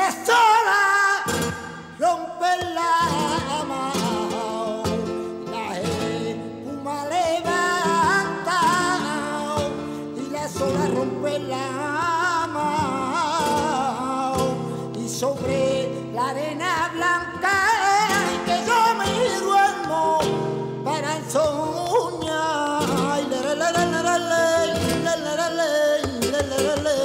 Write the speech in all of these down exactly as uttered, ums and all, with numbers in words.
la sola rompe la mano, la espuma levanta y la sola rompe la mano y sobre la arena blanca que yo me duermo para soñar. Le, le, le, le, le, le, le, le, le, le, le, le.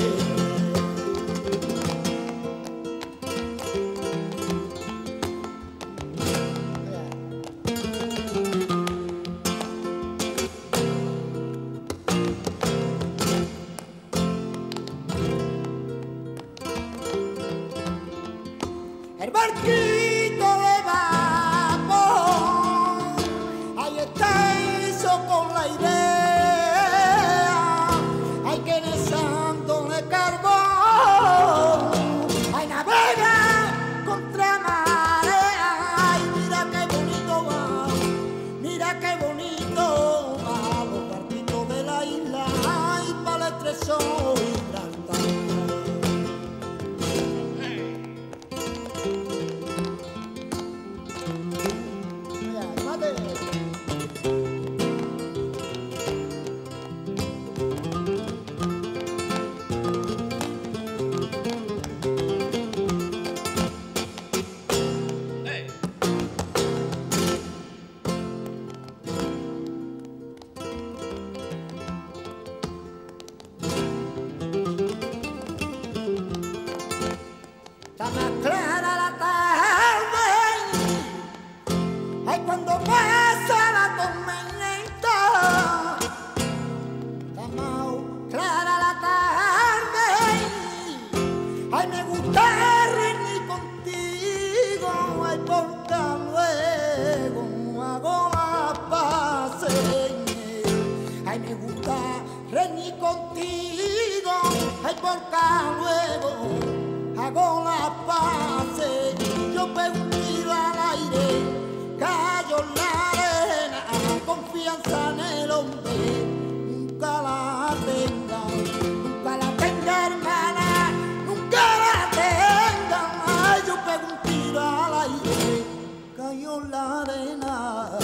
El barquito de vapor, ahí está eso con la idea, hay que en el santo de carbón, hay navega contra marea, ay mira qué bonito va, mira qué bonito va, los barquitos de la isla, ay para el tresor Gibraltar. Está más clara la tarde, ay cuando pasa la tormenta. Está más clara la tarde, ay me gusta reír contigo, ay porque luego hago las paces. Ay me gusta reír contigo, ay porque luego hago las paces, yo pego un tiro al aire, callo en la arena, confianza en el hombre, nunca la tenga, nunca la tenga hermana, nunca la tenga, ay, yo pego un tiro al aire, callo en la arena.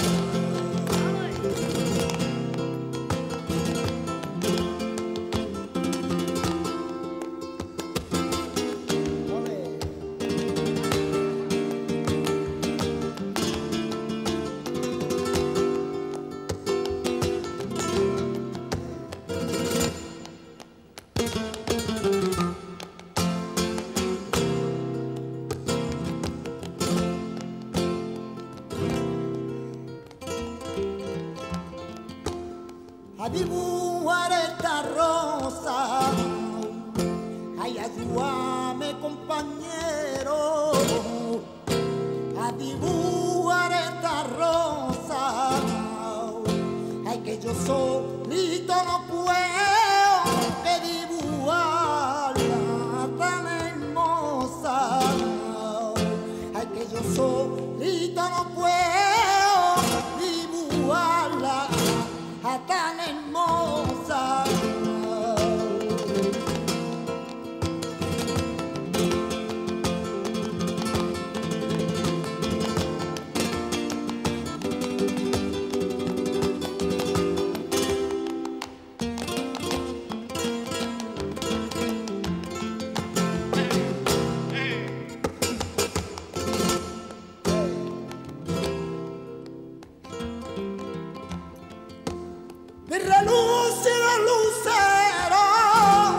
A dibujar esta rosa, ay ayúdame compañero, a dibujar esta rosa, ay que yo solito no puedo que dibujarla tan hermosa, ay que yo solito no puedo dibujarla tan hermosa. Mi reluce los luceros,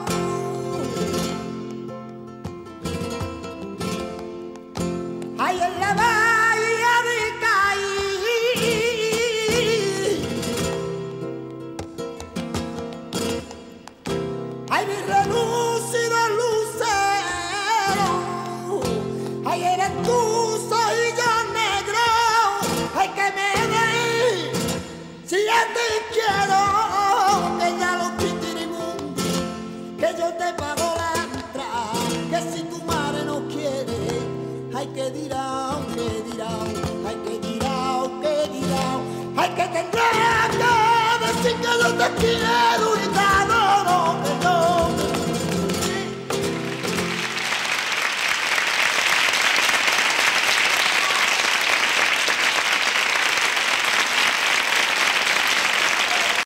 ay en la bahía de Caí, ay mi reluce los luceros, ay eres tú, soy yo negro, ay que me den, si ya te quiero, que ya los pitirimundi, que yo te pago la entrada, que si tu madre no quiere, ay que dirá, que dirá, ay que dirá, que dirá, ay que tendrá que decir que yo te quiero y tal.